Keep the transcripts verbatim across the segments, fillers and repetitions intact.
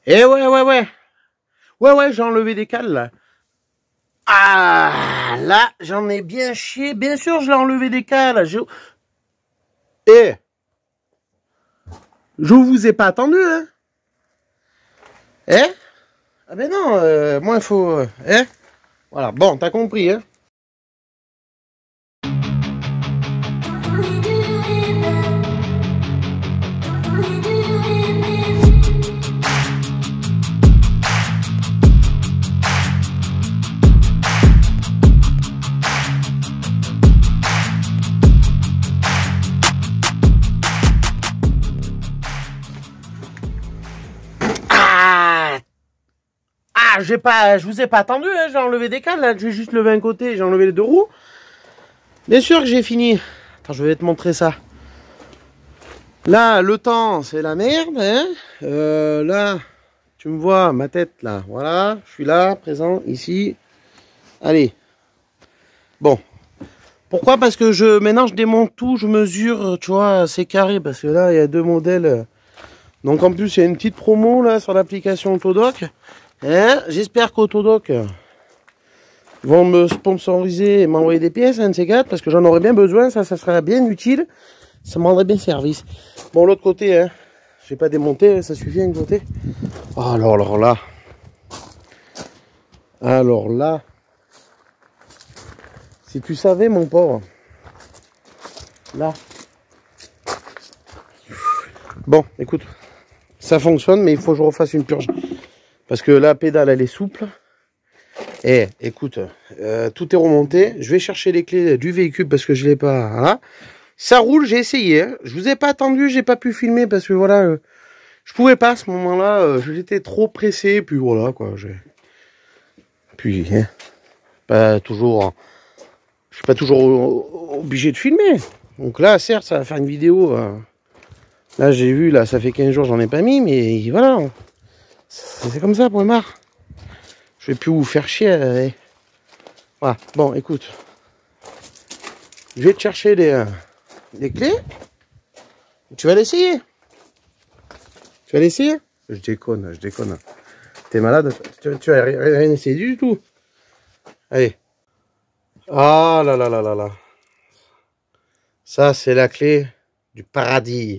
Eh ouais, ouais, ouais. Ouais, ouais, j'ai enlevé des cales, là. Ah, là, j'en ai bien chié. Bien sûr, je l'ai enlevé des cales. Je... Eh, je vous ai pas attendu, hein. Eh? Ah ben non, euh, moi, il faut... Euh, eh? Voilà, bon, t'as compris, hein. Ah, j'ai pas, je vous ai pas attendu, hein, j'ai enlevé des cales, là, j'ai juste levé un côté, j'ai enlevé les deux roues. Bien sûr que j'ai fini. Attends, je vais te montrer ça. Là, le temps, c'est la merde, hein. Euh, là, tu me vois, ma tête, là, voilà, je suis là, présent, ici. Allez. Bon. Pourquoi? Parce que je, maintenant, je démonte tout, je mesure, tu vois, c'est carré, parce que là, il y a deux modèles. Donc, en plus, il y a une petite promo, là, sur l'application Autodoc. Hein, j'espère qu'Autodoc vont me sponsoriser et m'envoyer des pièces, un de ces quatre, parce que j'en aurais bien besoin, ça, ça serait bien utile, ça me rendrait bien service. Bon, l'autre côté, hein, j'ai pas démonté, ça suffit un côté. Oh, alors, alors là, alors là, si tu savais, mon pauvre, là, bon, écoute, ça fonctionne, mais il faut que je refasse une purge, parce que la pédale, elle est souple. Eh, écoute, euh, tout est remonté. Je vais chercher les clés du véhicule parce que je l'ai pas. Voilà. Ça roule, j'ai essayé. Hein. Je vous ai pas attendu, j'ai pas pu filmer parce que voilà, euh, je pouvais pas à ce moment-là. Euh, J'étais trop pressé, puis voilà quoi. Puis, hein, pas toujours. Je suis pas toujours obligé de filmer. Donc là, certes, ça va faire une vidéo. Euh, là, j'ai vu, là, ça fait quinze jours, j'en ai pas mis, mais voilà. C'est comme ça, point barre. Je vais plus vous faire chier. Euh, voilà. Bon, écoute. Je vais te chercher les, euh, les clés. Tu vas l'essayer. Tu vas l'essayer? Je déconne, je déconne. T'es malade? Tu, tu vas rien, rien essayer du tout. Allez. Ah là là là là là. Ça, c'est la clé du paradis.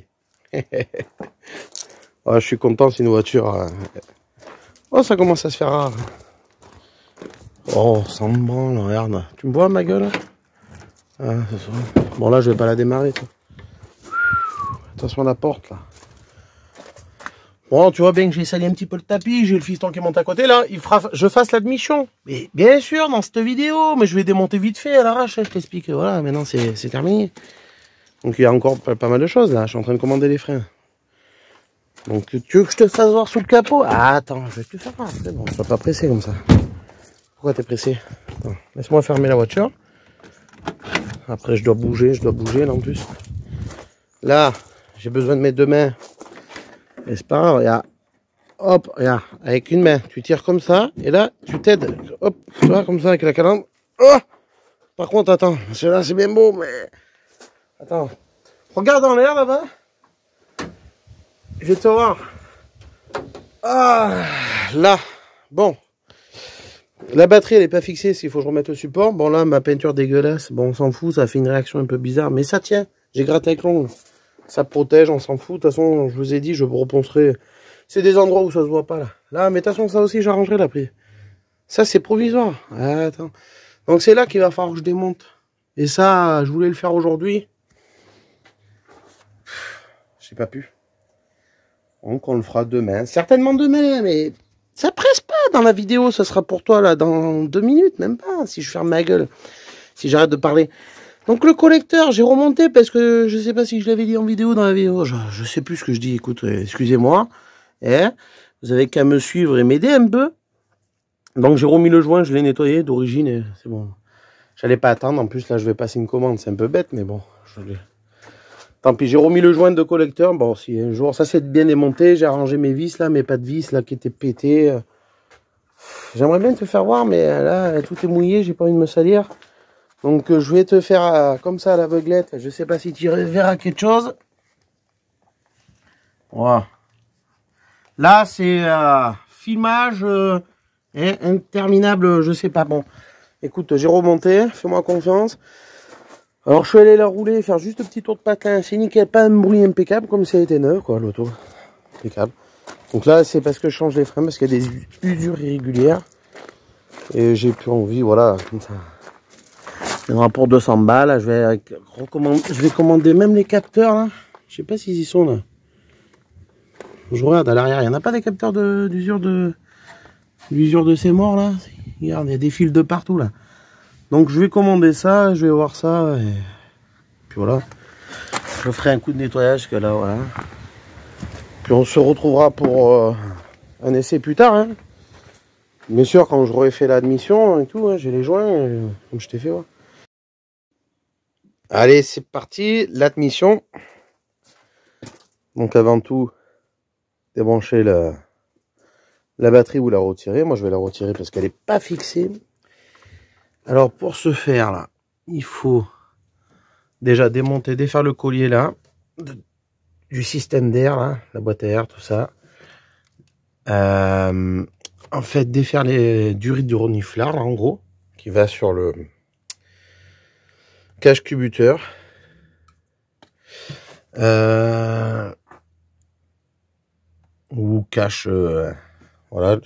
Oh, je suis content, c'est une voiture. Euh... Oh, ça commence à se faire rare. Oh, ça me branle, regarde. Tu me vois ma gueule? Ah, c'est ça. Bon, là, je vais pas la démarrer. Toi. Attention à la porte, là. Bon, tu vois bien que j'ai sali un petit peu le tapis. J'ai le fiston qui monte à côté, là. Il fera, je fasse l'admission. Mais bien sûr, dans cette vidéo. Mais je vais démonter vite fait à l'arrache. Je t'explique. Voilà, maintenant, c'est terminé. Donc, il y a encore pas, pas mal de choses, là. Je suis en train de commander les freins. Donc, tu veux que je te fasse voir sous le capot? Ah, attends, je vais te faire voir. C'est bon, sois pas pressé comme ça. Pourquoi t'es pressé? Laisse-moi fermer la voiture. Après, je dois bouger, je dois bouger, là, en plus. Là, j'ai besoin de mes deux mains. Et c'est pas grave, regarde. Hop, regarde, avec une main, tu tires comme ça. Et là, tu t'aides. Hop, tu vois, comme ça, avec la calandre. Oh! Par contre, attends, celui-là, c'est bien beau, mais... Attends. Regarde en l'air, là-bas. Je vais te voir. Ah, là. Bon. La batterie, elle n'est pas fixée, s'il faut que je remette le support. Bon, là, ma peinture dégueulasse. Bon, on s'en fout, ça fait une réaction un peu bizarre. Mais ça tient. J'ai gratté avec l'ongle. Ça protège, on s'en fout. De toute façon, je vous ai dit, je vous reponcerai. C'est des endroits où ça se voit pas, là. Là, mais de toute façon, ça aussi, j'arrangerai l'après. Ça, c'est provisoire. Ah, attends. Donc, c'est là qu'il va falloir que je démonte. Et ça, je voulais le faire aujourd'hui. J'ai pas pu. Donc, on le fera demain. Certainement demain, mais ça presse pas dans la vidéo. Ça sera pour toi, là, dans deux minutes, même pas, si je ferme ma gueule. Si j'arrête de parler. Donc, le collecteur, j'ai remonté parce que je sais pas si je l'avais dit en vidéo dans la vidéo. Je, je sais plus ce que je dis. Écoute, excusez-moi. Eh, vous avez qu'à me suivre et m'aider un peu. Donc, j'ai remis le joint, je l'ai nettoyé d'origine. C'est bon. J'allais pas attendre. En plus, là, je vais passer une commande. C'est un peu bête, mais bon. Je l'ai. Tant pis, j'ai remis le joint de collecteur. Bon, si un jour, ça c'est bien démonté. J'ai arrangé mes vis là, mais pas de vis là qui étaient pétées. J'aimerais bien te faire voir, mais là, tout est mouillé. J'ai pas envie de me salir. Donc, je vais te faire euh, comme ça à l'aveuglette. Je sais pas si tu verras quelque chose. Voilà. Là, c'est euh, filmage euh, interminable, je sais pas. Bon, écoute, j'ai remonté, fais-moi confiance. Alors, je suis allé la rouler, faire juste un petit tour de patin. C'est nickel, pas un bruit impeccable, comme ça a été neuf, quoi, l'auto. Impeccable. Donc là, c'est parce que je change les freins, parce qu'il y a des usures irrégulières. Et j'ai plus envie, voilà, comme ça. Il y en aura pour deux cents balles. Là, je vais recommander, je vais commander même les capteurs, là. Je sais pas s'ils y sont, là. Je regarde à l'arrière, il n'y en a pas des capteurs d'usure de d'usure de, de ces morts, là. Regarde, il y a des fils de partout, là. Donc, je vais commander ça, je vais voir ça, et puis voilà. Je ferai un coup de nettoyage, que là, voilà. Puis on se retrouvera pour euh, un essai plus tard, hein. Bien sûr, quand j'aurai fait l'admission et tout, hein, j'ai les joints, euh, comme je t'ai fait, ouais. Allez, c'est parti, l'admission. Donc avant tout, débrancher la, la batterie ou la retirer. Moi, je vais la retirer parce qu'elle n'est pas fixée. Alors, pour ce faire, là, il faut déjà démonter, défaire le collier, là, de, du système d'air, là, la boîte à air, tout ça. Euh, en fait, défaire les durites du reniflard, là, en gros, qui va sur le cache cubuteur. Euh, ou cache, euh, voilà,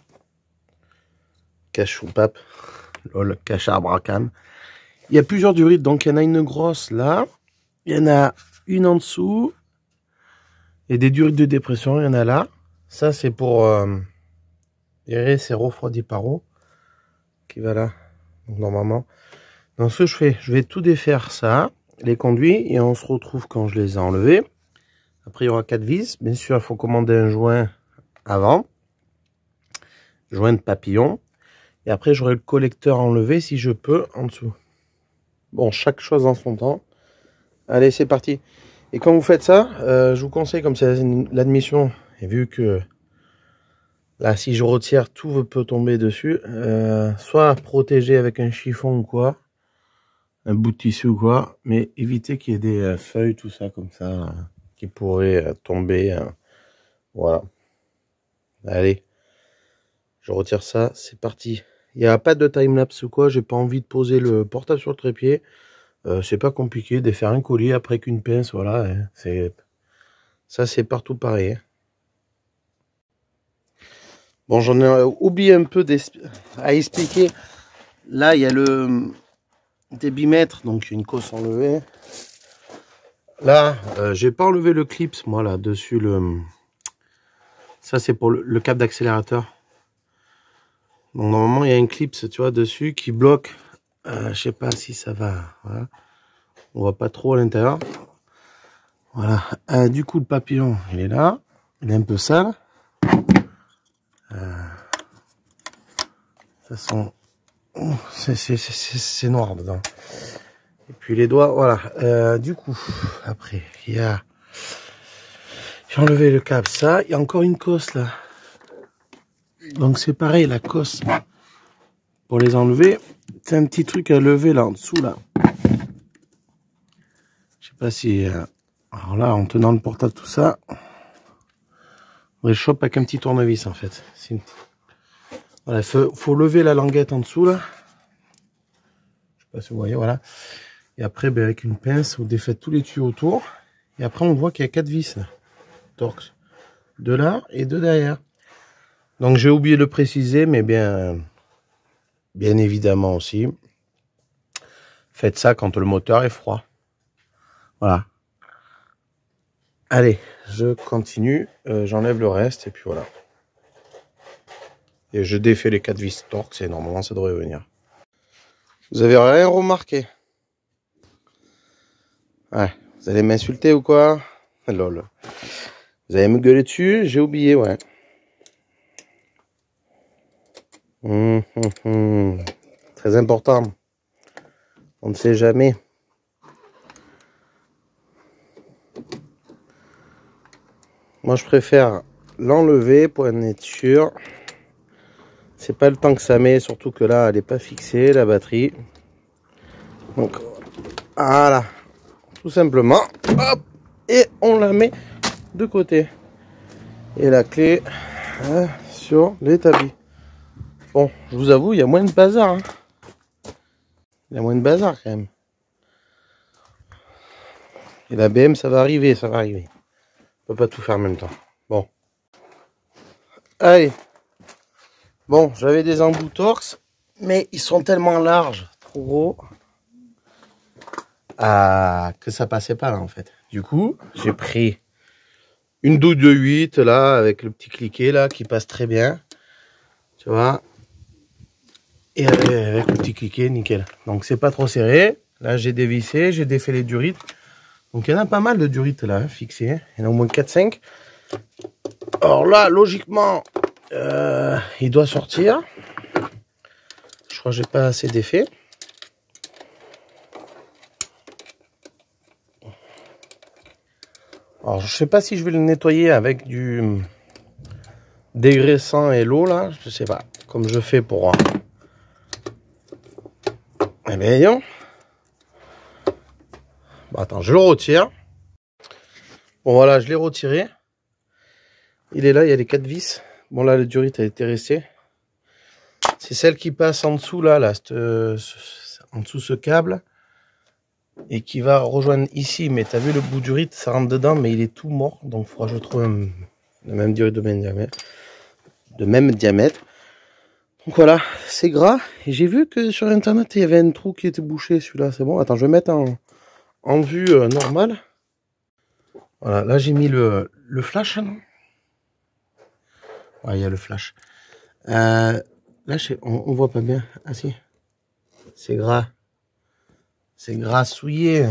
cache soupape, lol, cache arbre à cam. Il y a plusieurs durites, donc il y en a une grosse là, il y en a une en dessous, et des durites de dépression, il y en a là. Ça c'est pour euh, gérer ces refroidis par eau, qui va là, donc normalement. Donc ce que je fais, je vais tout défaire ça, les conduits, et on se retrouve quand je les ai enlevés. Après il y aura quatre vis, bien sûr il faut commander un joint avant, joint de papillon, et après j'aurai le collecteur enlevé si je peux en dessous. Bon, chaque chose en son temps. Allez, c'est parti. Et quand vous faites ça, euh, je vous conseille, comme c'est l'admission, et vu que là, si je retire, tout peut tomber dessus, euh, soit protéger avec un chiffon ou quoi, un bout de tissu ou quoi, mais éviter qu'il y ait des euh, feuilles, tout ça, comme ça, euh, qui pourraient euh, tomber. Euh, voilà. Allez, je retire ça, c'est parti. Il n'y a pas de timelapse ou quoi, j'ai pas envie de poser le portable sur le trépied. Euh, c'est pas compliqué de faire un collier après qu'une pince, voilà. Hein, c'est ça, c'est partout pareil. Hein. Bon, j'en ai oublié un peu à expliquer. Là, il y a le débitmètre, donc une cosse enlevée. Là, euh, j'ai pas enlevé le clips, moi là dessus le. Ça, c'est pour le, le câble d'accélérateur. Donc normalement, il y a une clips, tu vois, dessus qui bloque. Euh, je sais pas si ça va. Voilà. On voit pas trop à l'intérieur. Voilà. Euh, du coup, le papillon, il est là. Il est un peu sale. Euh, de toute façon, oh, c'est noir dedans. Et puis les doigts, voilà. Euh, du coup, après, il y a... J'ai enlevé le câble, ça. Il y a encore une cosse là. Donc c'est pareil, la cosse. Pour les enlever, c'est un petit truc à lever là en dessous là. Je sais pas si... Euh... Alors là, en tenant le portable, tout ça, on les chope avec un petit tournevis en fait. Une... Voilà, il faut, faut lever la languette en dessous là. Je sais pas si vous voyez, voilà. Et après, ben, avec une pince, vous défaites tous les tuyaux autour. Et après, on voit qu'il y a quatre vis là. Torx. De là et de derrière. Donc j'ai oublié de le préciser, mais bien, bien évidemment aussi. Faites ça quand le moteur est froid. Voilà. Allez, je continue. Euh, J'enlève le reste et puis voilà. Et je défais les quatre vis Torx et normalement ça devrait venir. Vous avez rien remarqué? Ouais. Vous allez m'insulter ou quoi? Lol. Vous allez me gueuler dessus? J'ai oublié, ouais. Hum, hum, hum. Très important. On ne sait jamais. Moi, je préfère l'enlever pour être sûr. C'est pas le temps que ça met, surtout que là, elle n'est pas fixée, la batterie. Donc, voilà. Tout simplement. Hop. Et on la met de côté. Et la clé euh, sur l'établi. Bon, je vous avoue, il y a moins de bazar. Hein. Il y a moins de bazar quand même. Et la B M, ça va arriver, ça va arriver. On peut pas tout faire en même temps. Bon. Allez. Bon, j'avais des embouts torx, mais ils sont tellement larges, trop gros, ah, que ça passait pas là en fait. Du coup, j'ai pris une douille de huit là, avec le petit cliquet là, qui passe très bien. Tu vois. Et avec, avec le petit cliquet, nickel. Donc c'est pas trop serré. Là, j'ai dévissé, j'ai défait les durites. Donc il y en a pas mal de durites là, hein, fixées. Il y en a au moins quatre cinq. Alors là, logiquement, euh, il doit sortir. Je crois que j'ai pas assez d'effet. Alors je sais pas si je vais le nettoyer avec du dégraissant et l'eau là. Je sais pas. Comme je fais pour... Eh bien, voyons. Bon, attends, je le retire. Bon, voilà, je l'ai retiré. Il est là, il y a les quatre vis. Bon, là, le durite a été resté. C'est celle qui passe en dessous, là, là, cette, ce, en dessous ce câble. Et qui va rejoindre ici. Mais t'as vu le bout durite, ça rentre dedans, mais il est tout mort. Donc, il faudra que je trouve un, le même durite de même diamètre. De même diamètre. Donc voilà, c'est gras. Et j'ai vu que sur internet, il y avait un trou qui était bouché, celui-là. C'est bon. Attends, je vais mettre en, en vue euh, normale. Voilà, là j'ai mis le, le flash. Non, ouais, il y a le flash. Euh, là, je sais, on, on voit pas bien. Ah si, c'est gras. C'est grassouillé.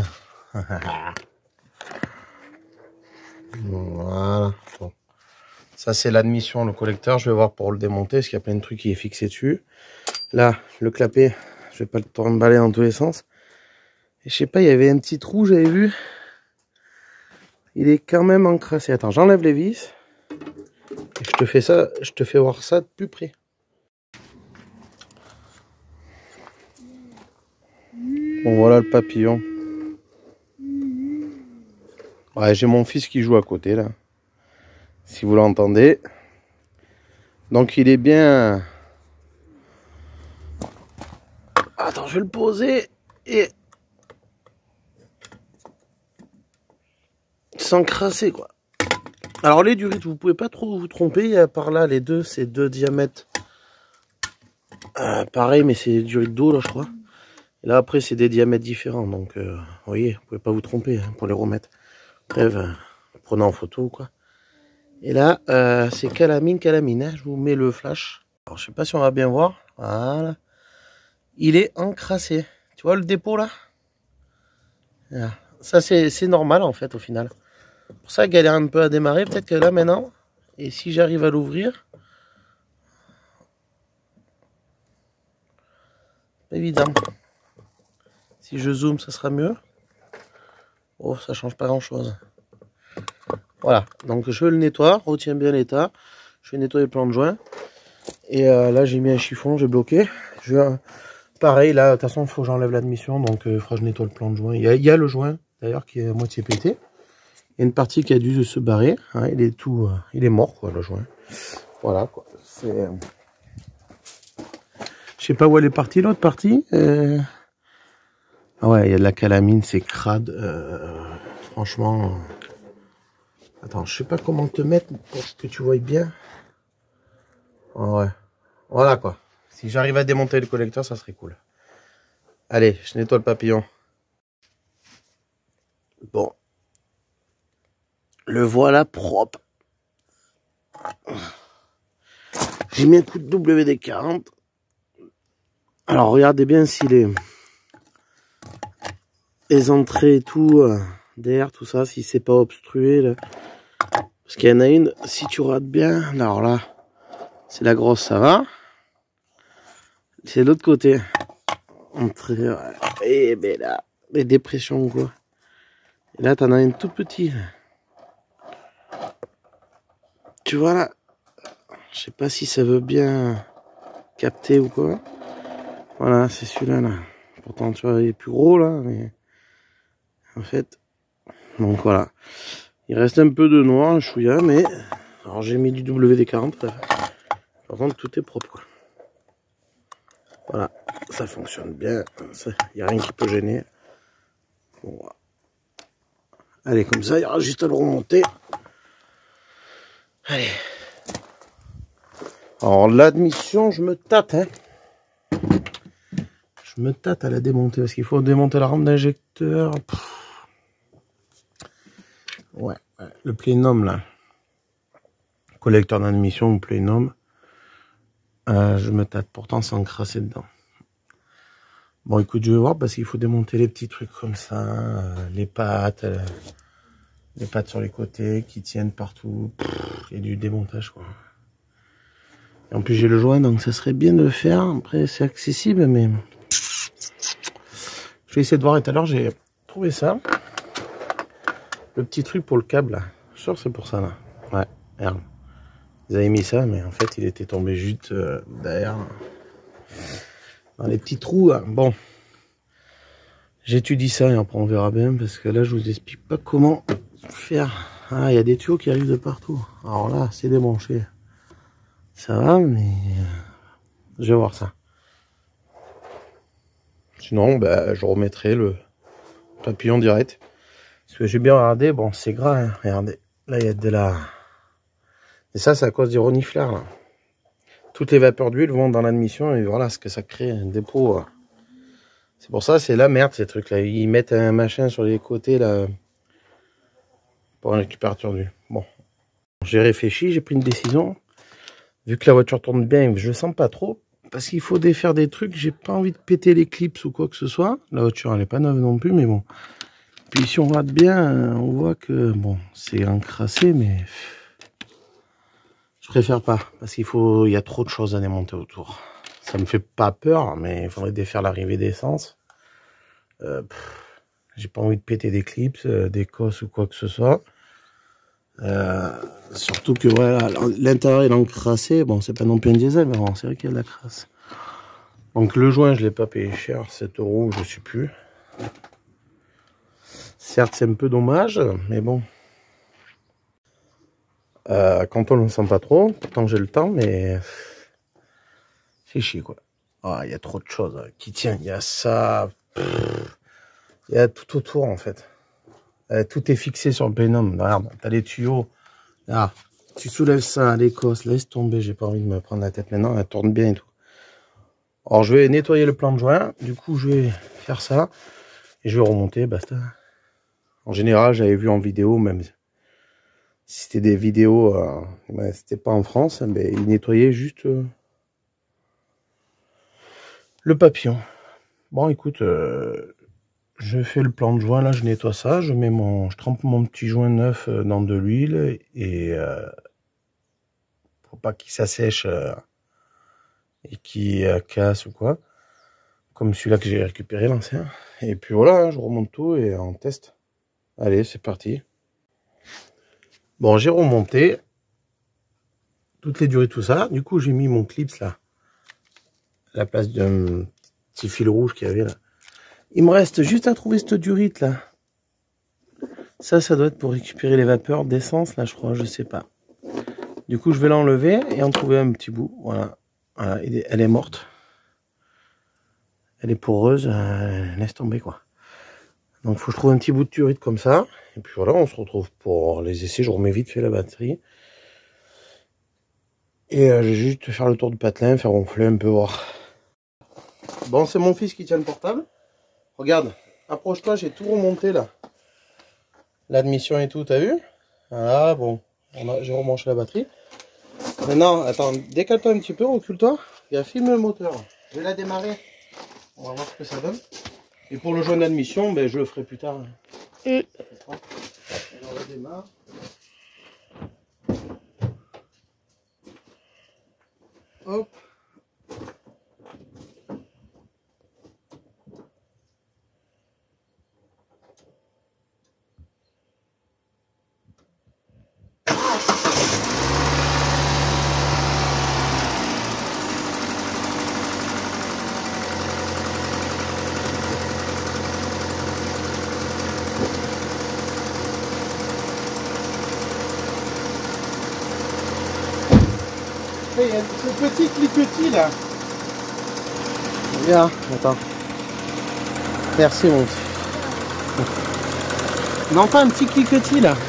Voilà. Bon. Ça, c'est l'admission, le collecteur. Je vais voir pour le démonter, parce qu'il y a plein de trucs qui est fixé dessus. Là, le clapet, je vais pas le t'emballer dans tous les sens. Et je sais pas, il y avait un petit trou, j'avais vu. Il est quand même encrassé. Attends, j'enlève les vis. Et je te fais ça, je te fais voir ça de plus près. Bon, voilà le papillon. Ouais, j'ai mon fils qui joue à côté là. Si vous l'entendez. Donc il est bien. Attends, je vais le poser et s'encrasser quoi. Alors les durites, vous pouvez pas trop vous tromper. Il y a par là les deux, c'est deux diamètres. Euh, pareil, mais c'est des durites d'eau là, je crois. Et là après, c'est des diamètres différents. Donc, euh, vous voyez, vous pouvez pas vous tromper hein, pour les remettre. Bref, euh, prenez en photo quoi. Et là, euh, c'est calamine, calamine. Hein. Je vous mets le flash. Alors, je sais pas si on va bien voir. Voilà. Il est encrassé. Tu vois le dépôt là? Voilà. Ça, c'est normal en fait au final. Pour ça, galère un peu à démarrer. Peut-être que là maintenant, et si j'arrive à l'ouvrir, pas évident. Si je zoome, ça sera mieux. Oh, ça change pas grand chose. Voilà, donc je le nettoie, retiens bien l'état. Je vais nettoyer le plan de joint. Et euh, là, j'ai mis un chiffon, j'ai bloqué. Je vais, euh, pareil, là, de toute façon, il faut que j'enlève l'admission. Donc, il euh, faudra que je nettoie le plan de joint. Il y a, il y a le joint, d'ailleurs, qui est à moitié pété. Il y a une partie qui a dû se barrer. Hein, il est tout, euh, il est mort, quoi, le joint. Voilà, quoi. C'est. Euh... Je sais pas où elle est partie, l'autre partie. Euh... Ah ouais, il y a de la calamine, c'est crade. Euh... Franchement. Attends, je sais pas comment te mettre pour que tu voyes bien. Oh ouais. Voilà quoi. Si j'arrive à démonter le collecteur, ça serait cool. Allez, je nettoie le papillon. Bon. Le voilà propre. J'ai mis un coup de W D quarante. Alors regardez bien si les, les entrées et tout, euh, d'air, tout ça, si c'est pas obstrué. Là. Parce qu'il y en a une, si tu rates bien, alors là, c'est la grosse, ça va. C'est l'autre côté. Entrée, ouais. Et ben là, les dépressions quoi. Et là, t'en as une toute petite. Tu vois là, je sais pas si ça veut bien capter ou quoi. Voilà, c'est celui-là là. Pourtant, tu vois, il est plus gros là, mais en fait, donc voilà. Il reste un peu de noir, un chouïa, mais Alors j'ai mis du W D quarante. Là. Par contre, tout est propre, quoi. Voilà, ça fonctionne bien. Il n'y a rien qui peut gêner. Bon, voilà. Allez, comme ça, il y aura juste à le remonter. Allez. Alors, l'admission, je me tâte, hein. Je me tâte à la démonter parce qu'il faut démonter la rampe d'injecteur. Ouais, ouais, le plénum, là. Collecteur d'admission ou plénum. Euh, je me tâte pourtant sans crasser dedans. Bon, écoute, je vais voir parce qu'il faut démonter les petits trucs comme ça, euh, les pattes, euh, les pattes sur les côtés qui tiennent partout. Il y a du démontage, quoi. Et en plus, j'ai le joint, donc ça serait bien de le faire. Après, c'est accessible, mais je vais essayer de voir. Et tout à l'heure, j'ai trouvé ça, le petit truc pour le câble, là. Je suis sûr que c'est pour ça, là. Ouais, merde. Ils avaient mis ça, mais en fait, il était tombé juste euh, derrière, dans les petits trous. Là. Bon, j'étudie ça et après on verra bien, parce que là, je vous explique pas comment faire. Ah, il y a des tuyaux qui arrivent de partout. Alors là, c'est débranché. Ça va, mais je vais voir ça. Sinon, bah, je remettrai le papillon direct. Parce que j'ai bien regardé, bon, c'est gras, hein. Regardez, là, il y a de la... Et ça, c'est à cause du renifleur, là. Toutes les vapeurs d'huile vont dans l'admission et voilà ce que ça crée, un dépôt. C'est pour ça, c'est la merde, ces trucs-là. Ils mettent un machin sur les côtés, là, pour un récupérateur d'huile. Bon. J'ai réfléchi, j'ai pris une décision. Vu que la voiture tourne bien, je le sens pas trop. Parce qu'il faut défaire des trucs, j'ai pas envie de péter les clips ou quoi que ce soit. La voiture, elle est pas neuve non plus, mais bon. Puis si on regarde bien, on voit que, bon, c'est encrassé, mais... Je préfère pas, parce qu'il faut, il y a trop de choses à démonter autour. Ça me fait pas peur, mais il faudrait défaire l'arrivée d'essence. Euh, J'ai pas envie de péter des clips, euh, des cosses ou quoi que ce soit. Euh, surtout que voilà, l'intérieur est encrassé. Bon, c'est pas non plus un diesel, mais bon, c'est vrai qu'il y a de la crasse. Donc le joint, je l'ai pas payé cher, sept euros, je sais plus. Certes, c'est un peu dommage, mais bon. Euh, quand on ne le sent pas trop, pourtant j'ai le temps, mais c'est chier, quoi. Ah, il y a trop de choses qui tiennent. Il y a ça, il y a tout autour, en fait. Euh, tout est fixé sur le plénum. Regarde, t'as les tuyaux. Ah, tu soulèves ça à l'Écosse, laisse tomber. J'ai pas envie de me prendre la tête maintenant. Elle tourne bien et tout. Alors, je vais nettoyer le plan de joint. Du coup, je vais faire ça et je vais remonter. Basta. En général, j'avais vu en vidéo, même si c'était des vidéos, euh, ben, c'était pas en France, mais ils nettoyaient juste euh, le papillon. Bon, écoute, euh, je fais le plan de joint, là, je nettoie ça, je mets mon, je trempe mon petit joint neuf dans de l'huile et euh, pour pas qu'il s'assèche euh, et qu'il euh, casse ou quoi, comme celui-là que j'ai récupéré, l'ancien. Et puis voilà, hein, je remonte tout et on teste. Allez, c'est parti. Bon, j'ai remonté toutes les durées, tout ça. Du coup, j'ai mis mon clips là, à la place d'un petit fil rouge qu'il y avait là. Il me reste juste à trouver cette durite là. Ça, ça doit être pour récupérer les vapeurs d'essence là, je crois, je sais pas. Du coup, je vais l'enlever et en trouver un petit bout. Voilà, voilà, elle est morte. Elle est poreuse, euh, laisse tomber quoi. Donc, il faut que je trouve un petit bout de durite comme ça. Et puis voilà, on se retrouve pour les essais. Je remets vite fait la batterie. Et euh, je vais juste faire le tour du patelin, faire ronfler un peu, voir. Bon, c'est mon fils qui tient le portable. Regarde, approche-toi, j'ai tout remonté là. L'admission et tout, t'as vu? Ah bon, j'ai rebranché la batterie. Maintenant, attends, décale-toi un petit peu, recule-toi. Et filme le moteur. Je vais la démarrer. On va voir ce que ça donne. Et pour le joint d'admission, ben, je le ferai plus tard. Et on redémarre. Hop. Après, il y a ce petit cliquetis là. Viens, attends. Merci mon petit. Non, pas un petit cliquetis là.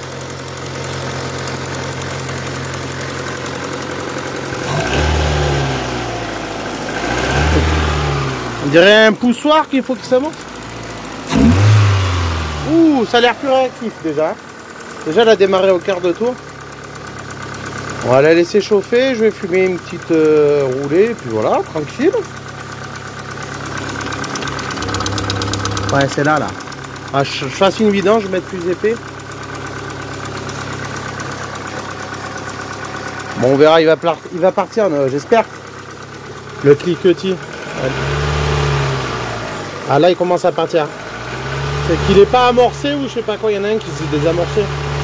On dirait un poussoir qu'il faut que ça monte. Ouh, ça a l'air plus réactif déjà. Déjà, elle a démarré au quart de tour. On va la laisser chauffer. Je vais fumer une petite euh, roulée. Et puis voilà, tranquille. Ouais, c'est là, là. Ah, je, je fasse une vidange, je vais mettre plus épais. Bon, on verra, il va, il va partir, j'espère. Le cliquetis. Ouais. Ah là, il commence à partir. C'est qu'il n'est pas amorcé ou je sais pas quoi, il y en a un qui s'est désamorcé.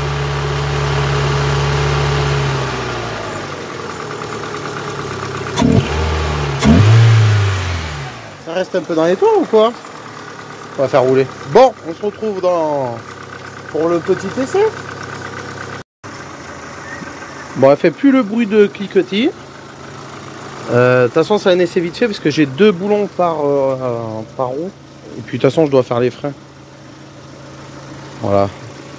Ça reste un peu dans les toits ou quoi? On va faire rouler. Bon, on se retrouve dans pour le petit essai. Bon, elle fait plus le bruit de cliquetis. Euh, de toute façon, c'est un essai vite fait parce que j'ai deux boulons par, euh, par roue. Et puis de toute façon, je dois faire les freins. Voilà.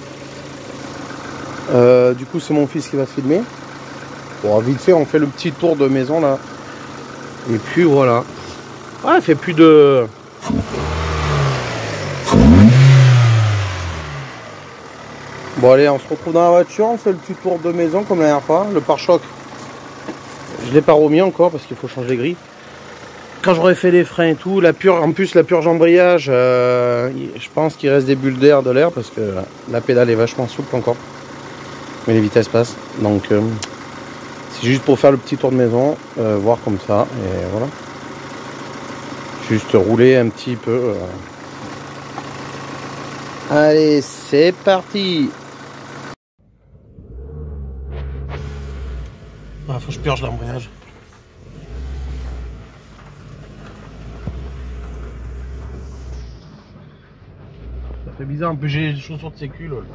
Euh, du coup, c'est mon fils qui va filmer. Bon, vite fait, on fait le petit tour de maison là. Et puis voilà. Ah, elle fait plus de... Bon allez, on se retrouve dans la voiture, on fait le petit tour de maison comme la dernière fois. Le pare-choc, je ne l'ai pas remis encore parce qu'il faut changer les grilles. Quand j'aurai fait les freins et tout, la purge, en plus la purge embrayage, euh, je pense qu'il reste des bulles d'air, de l'air parce que la pédale est vachement souple encore. Mais les vitesses passent. Donc euh, c'est juste pour faire le petit tour de maison, euh, voir comme ça et voilà. Juste rouler un petit peu. Euh. Allez, c'est parti. Ah, faut que je purge l'embrayage. Ça fait bizarre, en plus j'ai les chaussures de sécu lol.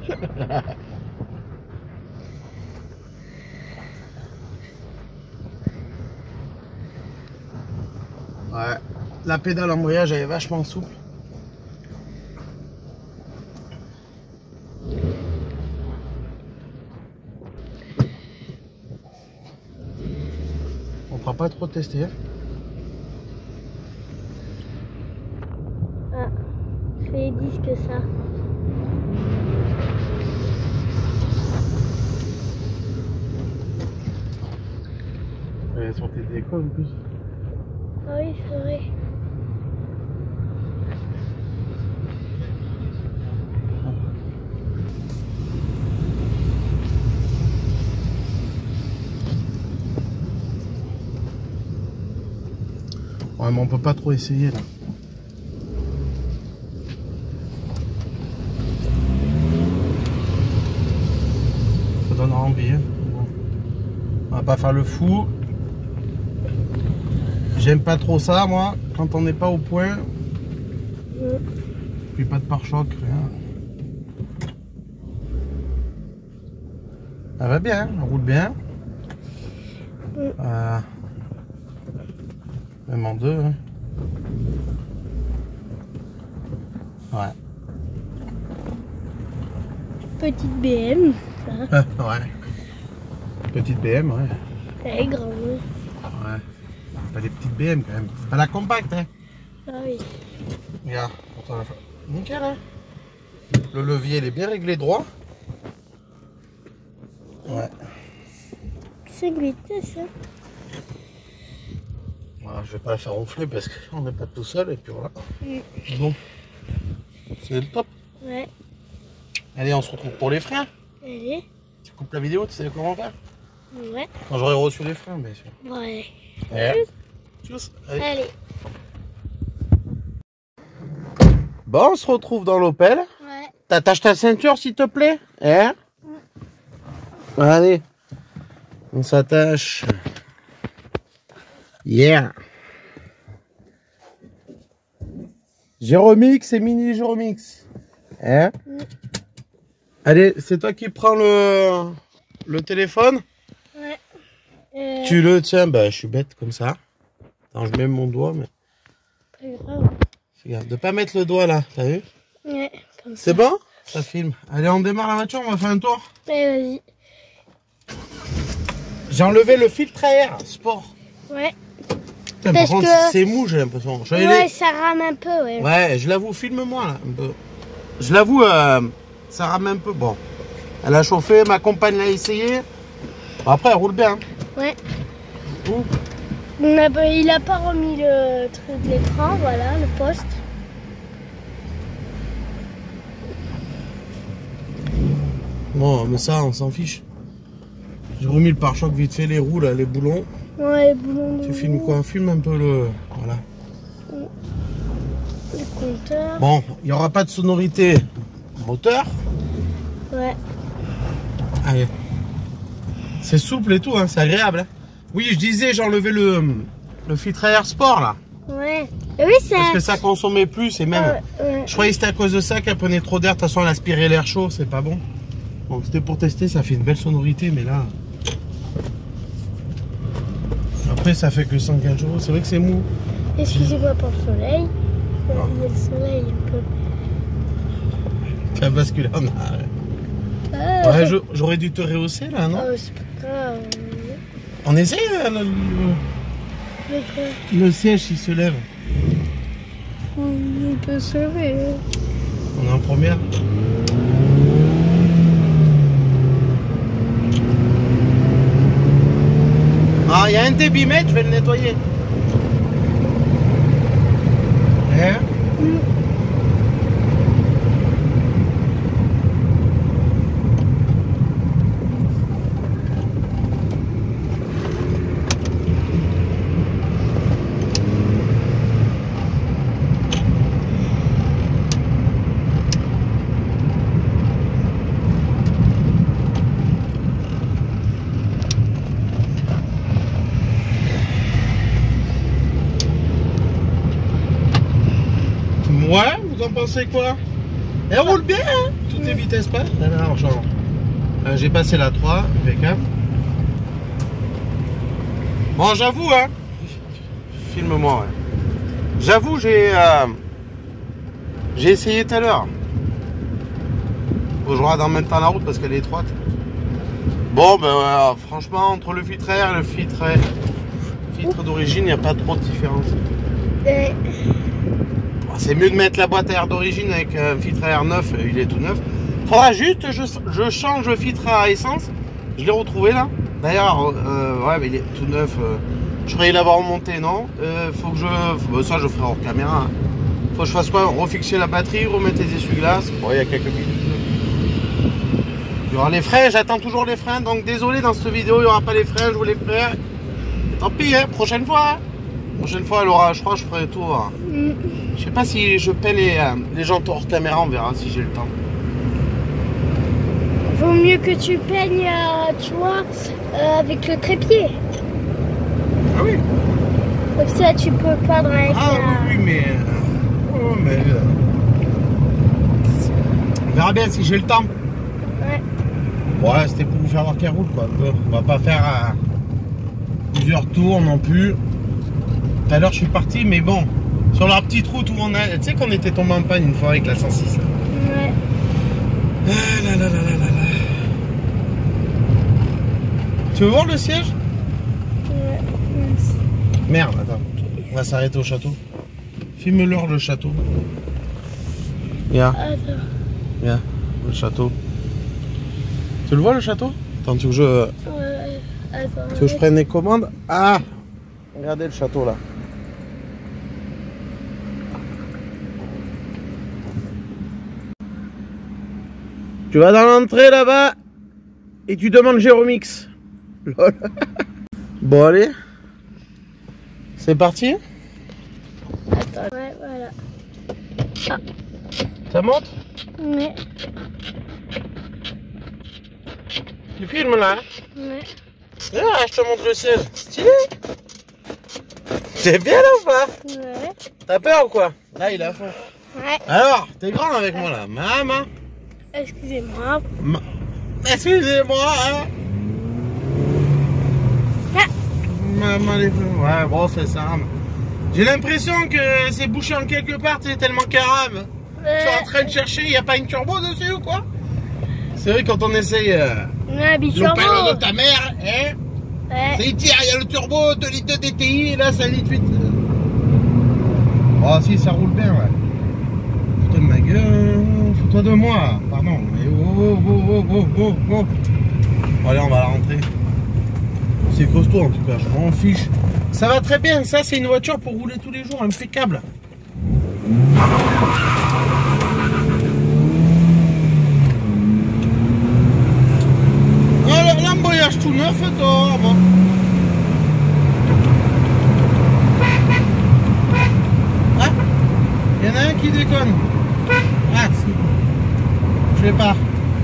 Ouais, la pédale embrayage elle est vachement souple. On ne pourra pas trop tester. Ah, c'est les disques ça. Elle est sur tes décos en plus. Ah oui, c'est vrai. Ouais, mais on peut pas trop essayer là. Ça donne envie. Hein. Bon. On va pas faire le fou. J'aime pas trop ça, moi, quand on n'est pas au point. Mmh. Puis pas de pare-choc, rien. Elle va bien, hein, elle roule bien. Mmh. Euh, même en deux. Hein. Ouais. Petite B M, ça. Ouais. Petite B M, ouais. Elle est grande. Ouais. Pas des petites B M quand même. C'est pas la compacte, hein. Ah oui. Regarde. Nickel, hein. Le levier, il est bien réglé droit. Ouais. cinq vitesses, hein. Voilà, je vais pas la faire ronfler parce qu'on n'est pas tout seul et puis voilà. Mmh. Bon. C'est le top. Ouais. Allez, on se retrouve pour les freins. Allez. Tu coupes la vidéo, tu sais comment faire? Ouais. Quand j'aurai reçu les freins, bien sûr. Ouais. Ouais. Tchuss. Allez. Allez. Bon, on se retrouve dans l'Opel. Ouais. T'attaches ta ceinture, s'il te plaît? Hein? Mmh. Allez. On s'attache. Yeah. Jéromix et mini Jéromix. Hein? Mmh. Allez, c'est toi qui prends le, le téléphone? Ouais. Euh, Tu le tiens, bah je suis bête comme ça. Attends, je mets mon doigt, mais. Pas grave. Fais gaffe de pas mettre le doigt là, t'as vu? Ouais, comme ça. C'est bon? Ça filme. Allez, on démarre la voiture, on va faire un tour. Ouais, vas-y. J'ai enlevé le filtre à air sport. Ouais. Putain, par Parce contre, que- c'est mou, j'ai l'impression. Je vais Ouais, aller- ça rame un peu, ouais. Ouais, je l'avoue, filme-moi là, un peu. Je l'avoue, euh, ça rame un peu. Bon, elle a chauffé, ma compagne l'a essayé. Bon, après, elle roule bien. Ouais. Ouh. On a- il a pas remis le truc de l'écran, voilà, le poste. Bon, mais ça, on s'en fiche. J'ai remis le pare-choc vite fait, les roues là, les boulons. Ouais, les boulons de Tu filmes quoi? Filme un peu le. Voilà. le compteur. Bon, il n'y aura pas de sonorité moteur. Ouais. Allez. C'est souple et tout, hein, c'est agréable. Hein. Oui, je disais, j'ai enlevé le, le filtre à air sport là. Ouais. Et oui, ça. Parce que ça consommait plus et même. Ah, ouais. Je croyais que c'était à cause de ça qu'elle prenait trop d'air. De toute façon, elle aspirait l'air chaud, c'est pas bon. Donc c'était pour tester, ça fait une belle sonorité, mais là. Après, ça fait que cent quinze euros. C'est vrai que c'est mou. Excusez-moi pour le soleil. Ah. Il y a le soleil un peu. Tu as basculé en arrêt. Ah, Ouais, je- j'aurais dû te rehausser là, non? oh, c'est pas grave. On essaye, hein, le, le- Mais quoi? le siège, il se lève. On peut se lever. On est en première. Ah, il y a un débitmètre, je vais le nettoyer. Hein? Ouais, vous en pensez quoi? Elle roule bien, hein? Toutes les vitesses pas? Alors, genre, euh, j'ai passé la trois, impeccable. Bon, j'avoue, hein? Filme-moi, ouais. J'avoue, j'ai euh, j'ai essayé tout à l'heure. Faut que je regarde en même temps la route parce qu'elle est étroite. Bon, ben ouais, franchement, entre le filtre à air et le filtre, à- filtre d'origine, il n'y a pas trop de différence. Ouais. C'est mieux de mettre la boîte à air d'origine avec un filtre à air neuf, il est tout neuf. Faudra juste que je, je change le filtre à essence. Je l'ai retrouvé là. D'ailleurs, euh, ouais, mais il est tout neuf. Euh, je croyais l'avoir remonté, non. Euh, faut que je. Faut, ça, je ferai hors caméra. Hein. Faut que je fasse quoi? Refixer la batterie, remettre les essuie-glaces. Bon, il y a quelques minutes. Il y aura les freins, j'attends toujours les freins. Donc, désolé, dans cette vidéo, il n'y aura pas les freins, je voulais faire. Tant pis, hein, prochaine fois. Hein. Prochaine fois, elle aura, je crois, je ferai tout. Hein. Mm. Je sais pas si je paie les, euh, les gens hors caméra, on verra si j'ai le temps. Vaut mieux que tu peignes, euh, tu vois, euh, avec le trépied. Ah oui. Comme ça, tu peux peindre avec Ah la... oui, oui, mais... euh, oh, mais... euh, on verra bien si j'ai le temps. Ouais. Ouais, c'était pour vous faire voir qu'elle roule, quoi. un peu. On va pas faire euh, plusieurs tours non plus. Tout à l'heure, je suis parti, mais bon... Sur la petite route où on a... Tu sais qu'on était tombé en panne une fois avec la cent six. Là. Ouais. Ah là là là là là là. Tu veux voir le siège? Ouais. Mince. Merde, attends. On va s'arrêter au château. Filme-leur le château. Viens, Attends. viens, le château. Tu le vois le château? Attends, tu veux que je, Ouais. Attends. tu veux que je prenne les commandes? Ah! Regardez le château là. Tu vas dans l'entrée là-bas et tu demandes Jéromix. Lol. Bon allez. C'est parti? Attends. Ouais, voilà. Ça monte? Ouais. Tu filmes là? Ouais. Ah, je te montre le ciel. Stylé. C'est bien là ou pas? Ouais. T'as peur ou quoi? Là il est à fond. Ouais. Alors, t'es grand avec moi là. Maman. Excusez-moi. Ma... Excusez-moi. Hein. Ah. maman les feux. Ouais, bon, c'est ça. J'ai l'impression que c'est bouché en quelque part, c'est tellement carave. Ouais. Je suis en train de chercher, il n'y a pas une turbo dessus ou quoi? C'est vrai, quand on essaye euh, ouais, le palo de ta mère, hein, ouais. C'est tiens, il y a le turbo, deux litres de D T I, et là, c'est un litre huit. Oh, si, ça roule bien, ouais. Fous-toi de ma gueule, fous-toi de moi, pardon. Mais oh, oh, oh, oh, oh, oh. Bon, allez, on va la rentrer. C'est costaud en tout cas, je m'en fiche. Ça va très bien, ça c'est une voiture pour rouler tous les jours, impeccable. Alors l'embrayage tout neuf, toi, bon. Ah, il y en a un qui déconne. Ah, je sais pas.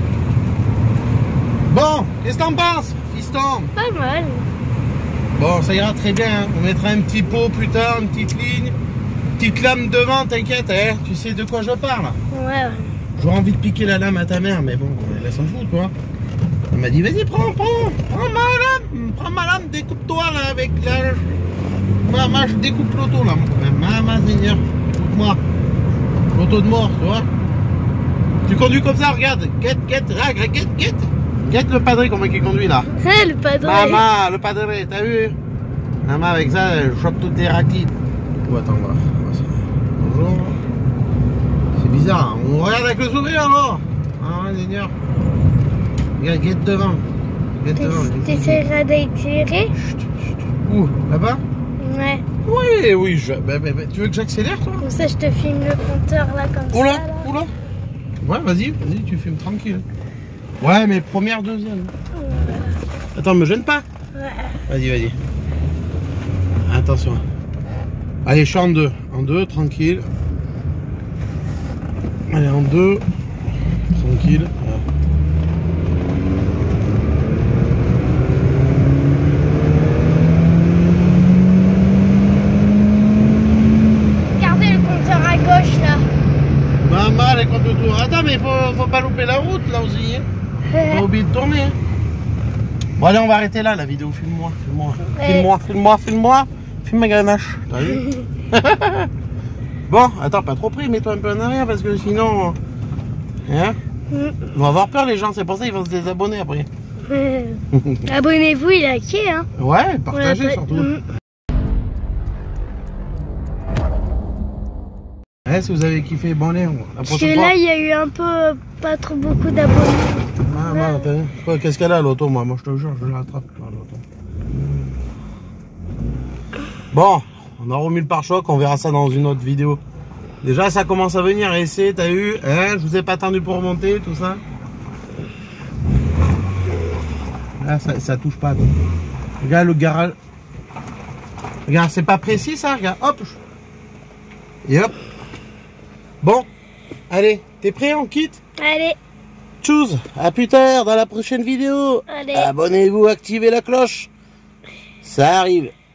Bon, qu'est-ce que t'en penses, fiston? Pas mal. Bon, ça ira très bien, hein. On mettra un petit pot plus tard, une petite ligne, une petite lame devant, t'inquiète, hein. Tu sais de quoi je parle. Ouais. J'aurais envie de piquer la lame à ta mère, mais bon, elle s'en fout, toi. Elle m'a dit, vas-y, prends, prends, prends ma lame, prends ma lame, découpe-toi là avec la... Maman, je découpe l'auto là. Maman, Seigneur, écoute-moi. L'auto de mort, tu vois. Tu conduis comme ça, regarde, guette, guette, regarde, guette, guette. Guette le padré, comment il conduit là. Le padré. Maman, le padré, t'as vu? Maman, avec ça, je chope toutes les raclites. Oh, attends, voilà. Bonjour. C'est bizarre, on regarde avec le sourire alors. Ah, Seigneur. Regarde, guette devant. Guette devant. T'essaieras d'éclairer? Où? Là-bas? Ouais. Oui, oui, je... bah, bah, bah, tu veux que j'accélère toi? Comme ça, je te filme le compteur là, comme oula, ça. Là. Oula, ouais, vas-y, vas-y, tu filmes tranquille. Ouais, mais première, deuxième. Ouais. Attends, me gêne pas. Ouais. Vas-y, vas-y. Attention. Allez, je suis en deux. En deux, tranquille. Allez, en deux. Tranquille. Voilà. Regardez le compteur à gauche là. Maman, les comptes de tour. Attends, mais faut, faut pas louper la route là aussi. Hein. Pas oublier de tourner. Hein. Bon, allez, on va arrêter là la vidéo. Filme-moi, filme-moi. Ouais. Filme-moi, filme-moi, filme-moi. Filme ma ganache. T'as vu? Bon, attends, pas trop pris, mets-toi un peu en arrière parce que sinon. Hein? Mm. Ils vont avoir peur les gens, c'est pour ça qu'ils vont se désabonner après. Abonnez-vous, likez, hein. Ouais, partagez surtout. Mm. Ouais, si vous avez kiffé, bon allez, la parce que fois... là, il y a eu un peu, pas trop beaucoup d'abonnés. Ah, ouais. Ouais, qu'est-ce qu'elle a l'auto, moi Moi, je te jure, je la rattrape. Bon, on a remis le pare-choc, on verra ça dans une autre vidéo. Déjà, ça commence à venir, essai, t'as eu, hein, je vous ai pas attendu pour remonter, tout ça. Là, ça, ça touche pas. Toi. Regarde le garage. Regarde, c'est pas précis ça, regarde, hop. Et hop. Bon, allez, t'es prêt, on quitte? Allez. Tchuss, à plus tard dans la prochaine vidéo. Allez. Abonnez-vous, activez la cloche. Ça arrive.